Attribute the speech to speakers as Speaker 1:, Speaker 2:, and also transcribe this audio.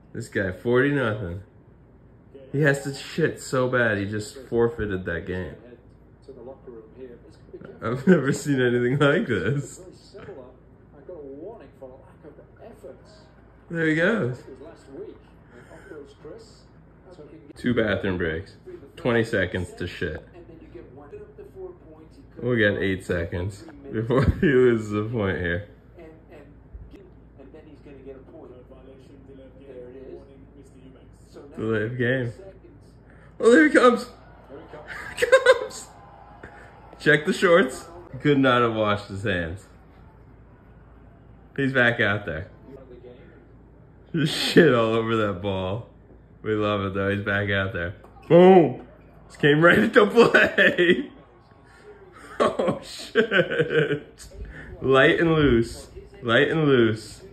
Speaker 1: This guy, 40-0. He has to shit so bad, he just forfeited that game. I've never seen anything like this. There he goes. 2 bathroom breaks. 20 seconds to shit. We'll get 8 seconds before he loses a point here.
Speaker 2: And then he's going to get a point. There it is. So
Speaker 1: Delay of game. Oh, there he comes. Here he comes. Check the shorts. He could not have washed his hands. He's back out there. Just shit all over that ball. We love it though. He's back out there. Boom. Just came right into play. Oh shit. Light and loose. Light and loose.